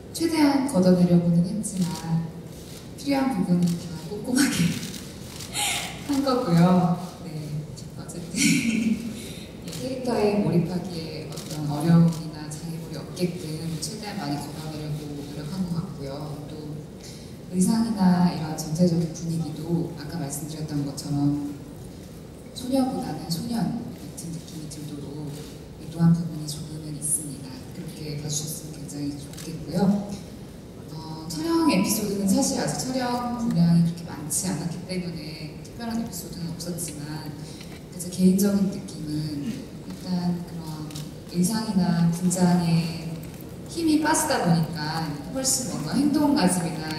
최대한 걷어내려고는 했지만 필요한 부분은 다 꼼꼼하게 한 거고요. 네, 어쨌든 이 캐릭터에 몰입하기에 어떤 어려움이나 장애물이 없게끔 최대한 많이 걷어내려고 노력한 것 같고요. 또 의상이나 이런 전체적인 분위기도 아까 말씀드렸던 것처럼 소녀보다는 소년 같은 느낌이 들도록 의도한 부분이 조금은 있습니다. 그렇게 봐주셨으면 굉장히 좋겠고요. 촬영 에피소드는 사실 아직 촬영 분량이 그렇게 많지 않았기 때문에 특별한 에피소드는 없었지만 제 개인적인 느낌은 일단 그런 의상이나 분장에 힘이 빠지다 보니까 훨씬 뭔가 행동가짐이나